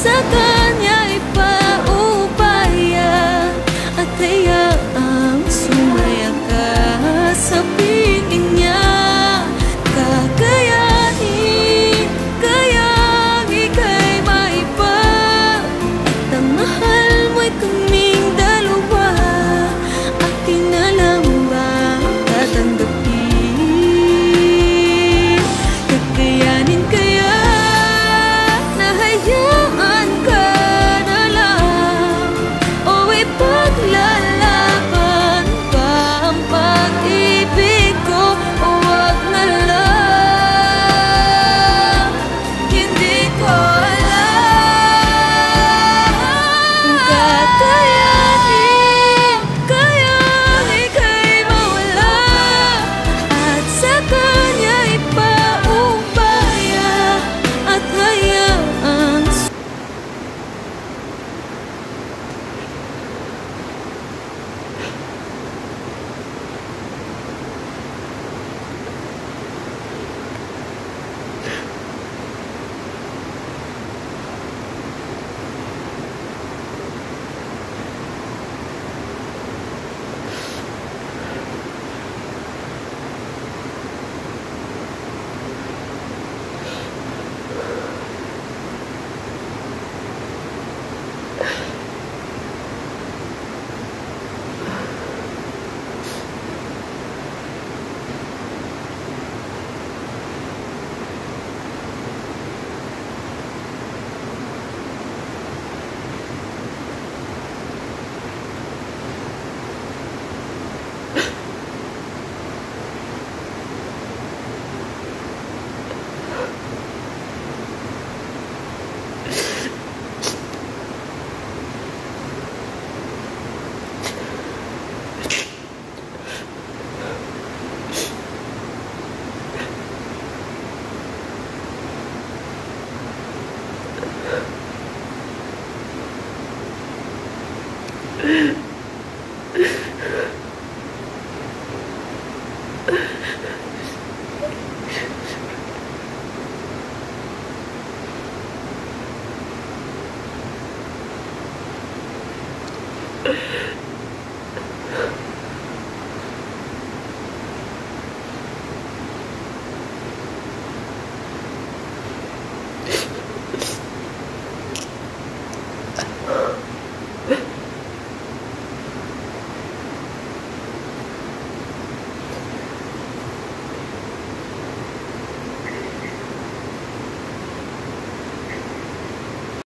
sa kanya ipaubaya at hayaang sumaya ka sa piling niya. Kakayanin, kayang ika'y maiba at ang mahal mo'y kaming dalawa. Akin na lang ba tatanggapin? Kakayanin kaya na hayaan ka na lang o ipaglalaban pa ang pag-ibig ko? O wag na lang, hindi ko alam kung kakayanin kayang ika'y mawala at sa kanya ipaubaya at hayaang